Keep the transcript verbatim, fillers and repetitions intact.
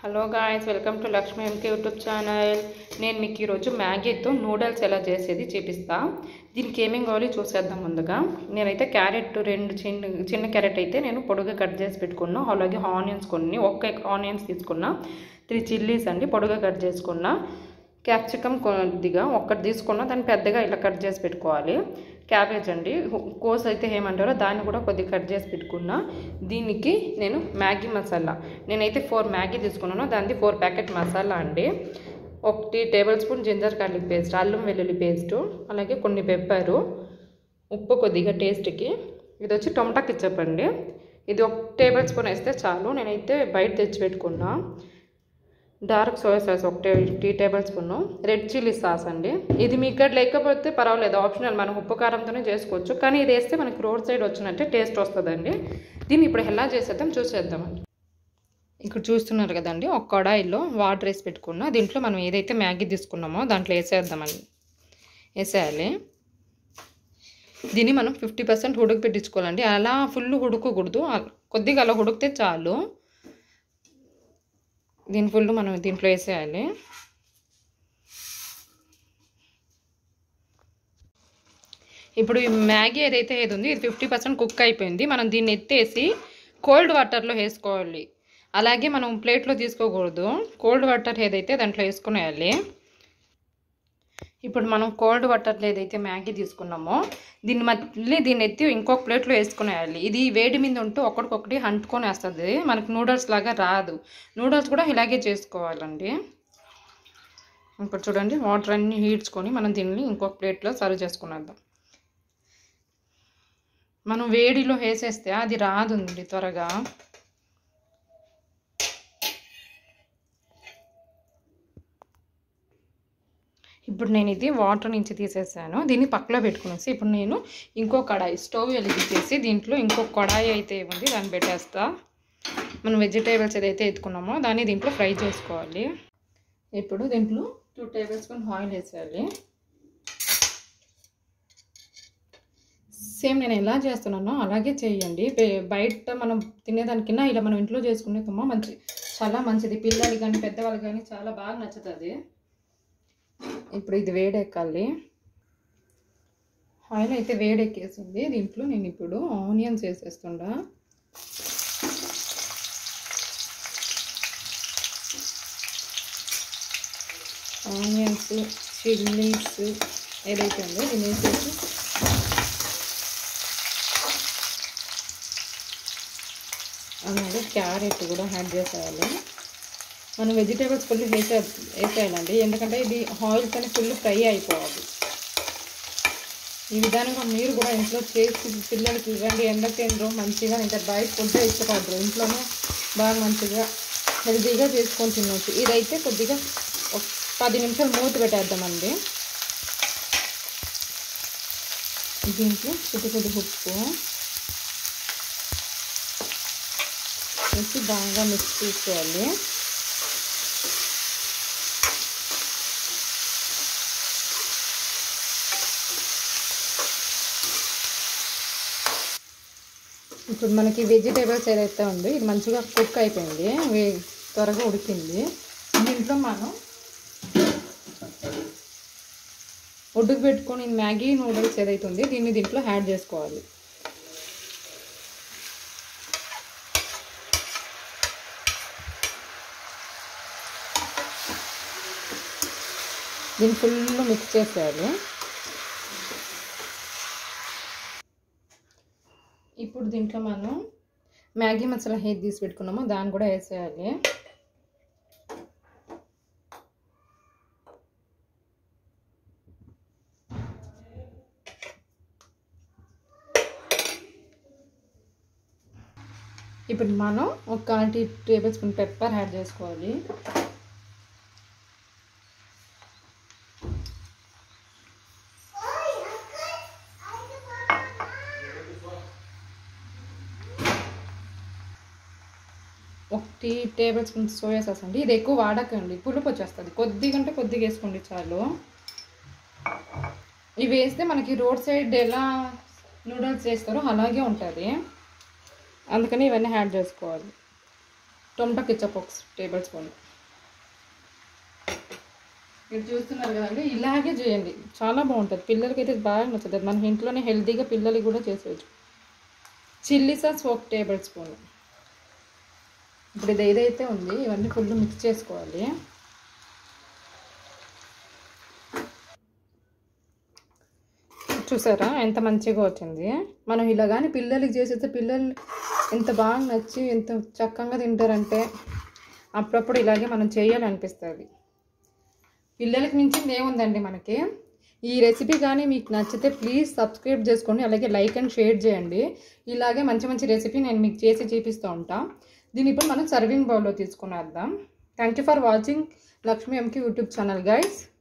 Hello guys, welcome to Lakshmi MK YouTube channel. నేను మీకు ఈరోజు మ్యాగీతో నూడిల్స్ ఎలా చేసేది చూపిస్తా. దీనికి ఏమేమి కావాలి చూసేద్దాం. ముందుగా నేనైతే క్యారెట్ రెండు చిన్న చిన్న క్యారెట్ అయితే నేను పొడుగా కట్ చేసి పెట్టుకున్నా. అలాగే ఆనియన్స్ కొన్ని ఒక్క ఆనియన్స్ తీసుకున్నా. త్రీ చిల్లీస్ అండి పొడుగా కట్ చేసుకున్నా. క్యాప్సికమ్ కొద్దిగా ఒక్కటి తీసుకున్నా, దాన్ని పెద్దగా ఇలా కట్ చేసి పెట్టుకోవాలి. క్యాబేజ్ అండి కోస్ అయితే ఏమంటారో దాన్ని కూడా కొద్దిగా కట్ చేసి పెట్టుకున్నా. దీనికి నేను మ్యాగీ మసాలా నేనైతే ఫోర్ మ్యాగీ తీసుకున్నాను. దానికి ఫోర్ ప్యాకెట్ మసాలా అండి. ఒకటి table spoon ginger garlic paste, అల్లం వెల్లుల్లి పేస్టు, అలాగే కొన్ని పెప్పరు, ఉప్పు కొద్దిగా టేస్ట్కి. ఇది వచ్చి టొమాటో కెచప్ అండి. ఇది ఒక టేబుల్ స్పూన్ వేస్తే చాలు. నేనైతే బయట తెచ్చి పెట్టుకున్నా. డార్క్ సోయా సాస్ ఒక tea table spoon, red chilli sauce అండి. ఇది మీ ఇక్కడ లేకపోతే పర్వాలేదు, ఆప్షనల్, మనం ఉప్పు కారంతోనే చేసుకోవచ్చు. కానీ ఇది వేస్తే మనకి రోడ్ సైడ్ వచ్చినట్టే టేస్ట్ వస్తుందండి. దీన్ని ఇప్పుడు ఎలా చేసేద్దాం చూసేద్దామండి. ఇక్కడ చూస్తున్నారు కదండి, ఒక కడాయిలో వాటర్ వేసి పెట్టుకున్నా. దీంట్లో మనం ఏదైతే మ్యాగీ తీసుకున్నామో దాంట్లో వేసేద్దామండి. వేసేయాలి. దీన్ని మనం ఫిఫ్టీ పర్సెంట్ ఉడుకు పెట్టించుకోవాలండి. అలా ఫుల్ ఉడకకూడదు, కొద్దిగా అలా ఉడికితే చాలు. దీని ఫుల్ మనం దీంట్లో వేసేయాలి. ఇప్పుడు ఈ మ్యాగీ ఏదైతే ఏది ఉంది ఇది ఫిఫ్టీ పర్సెంట్ కుక్ అయిపోయింది. మనం దీన్ని ఎత్తేసి కోల్డ్ వాటర్లో వేసుకోవాలి. అలాగే మనం ప్లేట్లో తీసుకోకూడదు. కోల్డ్ వాటర్ ఏదైతే దాంట్లో వేసుకునేయాలి. ఇప్పుడు మనం కోల్డ్ వాటర్లో ఏదైతే మ్యాగీ తీసుకున్నామో దీన్ని మళ్ళీ దీన్ని ఎత్తి ఇంకొక ప్లేట్లో వేసుకునేయాలి. ఇది వేడి మీద ఉంటూ ఒకటికొకటి అంటుకొని వేస్తుంది, మనకు నూడిల్స్ లాగా రాదు. నూడిల్స్ కూడా ఇలాగే చేసుకోవాలండి. ఇప్పుడు చూడండి, వాటర్ అన్నీ హీట్స్కొని మనం దీన్ని ఇంకొక ప్లేట్లో సర్వ్ చేసుకునేద్దాం. మనం వేడిలో వేసేస్తే అది రాదుండి త్వరగా. ఇప్పుడు నేను ఇది వాటర్ నుంచి తీసేసాను. దీన్ని పక్కలో పెట్టుకునేసి ఇప్పుడు నేను ఇంకో కడాయి స్టవ్ వెలిగించేసి దీంట్లో ఇంకో కడాయి అయితే ఉంది దాన్ని పెట్టేస్తా. మనం వెజిటేబుల్స్ ఏదైతే ఎత్తుకున్నామో దాన్ని దీంట్లో ఫ్రై చేసుకోవాలి. ఇప్పుడు దీంట్లో టూ టేబుల్ స్పూన్ ఆయిల్ వేసేయాలి. సేమ్ నేను ఎలా చేస్తున్నానో అలాగే చేయండి. బయట మనం తినేదానికన్నా ఇలా మనం ఇంట్లో చేసుకునే తుమ్మ మంచి చాలా మంచిది. పిల్లలు కానీ పెద్దవాళ్ళు కానీ చాలా బాగా నచ్చుతుంది. ఇప్పుడు ఇది వేడెక్కాలి. ఆయిల్ అయితే వేడెక్కేసింది. దీంట్లో నేను ఇప్పుడు ఆనియన్స్ వేసేస్తుండా. ఆనియన్స్, చిల్లీస్ ఏదైతే ఉందో దీన్ని వేసేసి అలాగే క్యారెట్ కూడా యాడ్ చేసేయాలి. మనం వెజిటేబుల్స్ ఫుల్ వేసే వేసేయాలండి, ఎందుకంటే ఇది ఆయిల్స్ అని ఫుల్ ఫ్రై అయిపోవాలి. ఈ విధానంగా మీరు కూడా ఇంట్లో చేసి పిల్లలకి ఇవ్వండి. ఎండకు తినరు, మంచిగా ఇంకా బయట ఫుడ్ ఇష్టపడరు. ఇంట్లోనే బాగా మంచిగా హెల్తీగా చేసుకొని తినవచ్చు. ఇదైతే కొద్దిగా ఒక పది నిమిషాలు మూత పెట్టేద్దామండి. దీంట్లో కొద్ది కొద్ది ఉప్పు వేసి బాగా మిక్స్ చేసుకోవాలి. ఇప్పుడు మనకి వెజిటేబుల్స్ ఏదైతే ఉందో ఇది మంచిగా కుక్ అయిపోయింది, త్వరగా ఉడికింది. దీంట్లో మనం ఉడుకు పెట్టుకొని మ్యాగీ నూడిల్స్ ఏదైతే ఉంది దీన్ని దీంట్లో యాడ్ చేసుకోవాలి. దీన్ని ఫుల్ మిక్స్ చేసేయాలి. ఇప్పుడు దీంట్లో మనం మ్యాగీ మసాలా ఏది తీసి పెట్టుకున్నామో దాన్ని కూడా వేసేయాలి. ఇప్పుడు మనం ఒక tea table spoon pepper add చేసుకోవాలి. ఒకటి టేబుల్ స్పూన్ సోయా సాస్ అండి. ఇది ఎక్కువ వాడకండి, పులుపు వచ్చేస్తుంది. కొద్దిగా అంటే కొద్దిగా వేసుకోండి చాలు. ఇవి వేస్తే మనకి రోడ్ సైడ్ ఎలా నూడిల్స్ చేస్తారో అలాగే ఉంటుంది, అందుకని ఇవన్నీ యాడ్ చేసుకోవాలి. టొమాటో కెచప్ ఒక టేబుల్ స్పూన్. మీరు చూస్తున్నారు కదండి, ఇలాగే చేయండి, చాలా బాగుంటుంది. పిల్లలకి అయితే బాగా నచ్చుతుంది. మన ఇంట్లోనే హెల్తీగా పిల్లలకి కూడా చేసేయచ్చు. చిల్లీ సాస్ ఒక టేబుల్ స్పూన్. ఇప్పుడు ఇది ఏదైతే ఉంది ఇవన్నీ ఫుల్ మిక్స్ చేసుకోవాలి. చూసారా ఎంత మంచిగా వచ్చింది. మనం ఇలా కానీ పిల్లలకి చేసేస్తే పిల్లలు ఎంత బాగా నచ్చి ఎంత చక్కగా తింటారంటే అప్పుడప్పుడు ఇలాగే మనం చేయాలనిపిస్తుంది. పిల్లలకి మించింది ఏముందండి మనకి. ఈ రెసిపీ కానీ మీకు నచ్చితే ప్లీజ్ సబ్స్క్రైబ్ చేసుకోండి, అలాగే లైక్ అండ్ షేర్ చేయండి. ఇలాగే మంచి మంచి రెసిపీ నేను మీకు చేసి చూపిస్తూ ఉంటాను. దీని ఇప్పుడు మనం సర్వింగ్ బౌల్లో తీసుకునేద్దాం. Thank you for watching Lakshmi MK YouTube channel guys.